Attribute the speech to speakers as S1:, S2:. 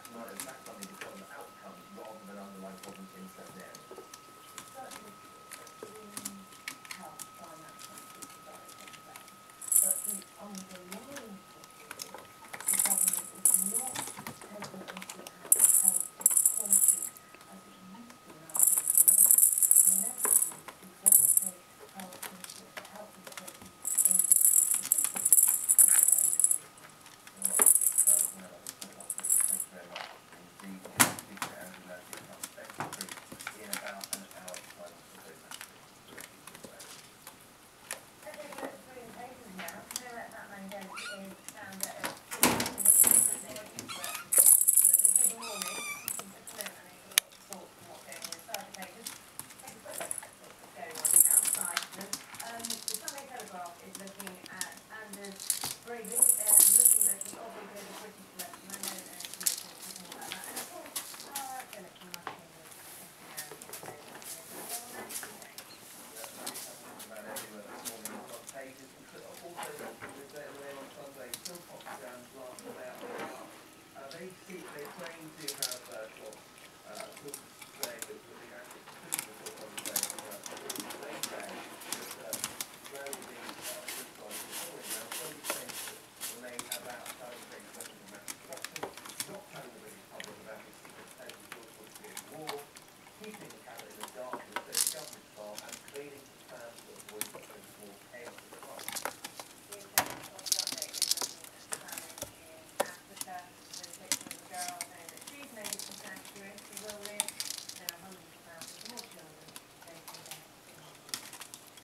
S1: might in fact something because of outcomes rather than underlying problems in certain areas.
S2: Certainly in health, finance, and social direct but the underlying